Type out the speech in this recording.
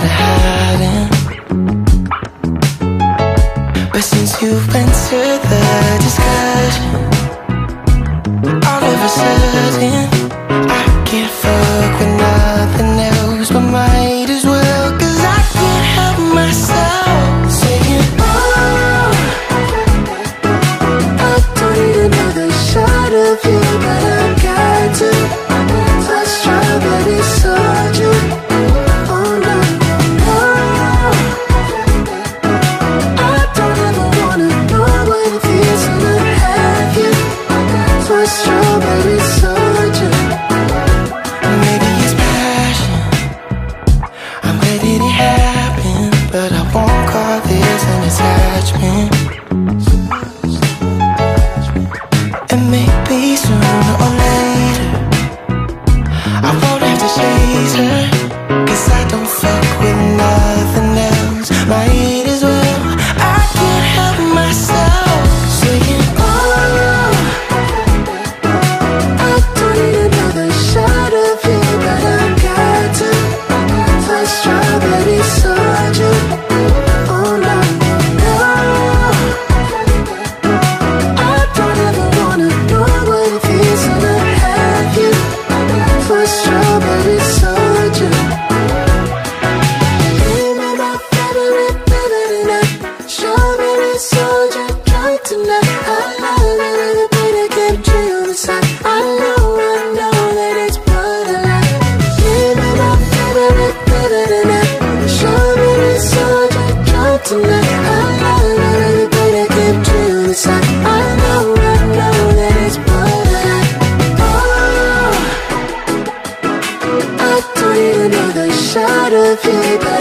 to hiding. But since you've entered the discussion, all of a sudden I can't fuck with nothing else, but might as well, 'cause I can't help myself saying, oh, I don't need another shot of you, but I've got to touch strawberry soju. Oh no, no, I don't ever wanna know what it feels to not have you. Touch strawberry soju. Maybe it's passion, I'm letting it happen, but I won't call this an attachment. And maybe sooner or later I won't have to chase her, 'cause I don't fuck with nothing else. Might as well, I can't help myself saying, oh, I don't need another shot of you, but I've got to touch strawberry soju. Oh no, no, I don't ever wanna know what it feels to not have you. Touch strawberry soju. Give me my favorite tonight. Strawberry soju, drunk tonight. I love it with a bit of chemistry on the side. I know that it's borderline. Give me my favorite tonight. Strawberry soju, drunk tonight. I love it with a bit of chemistry on the side. I know that it's borderline. Oh, I don't need another shot of you, but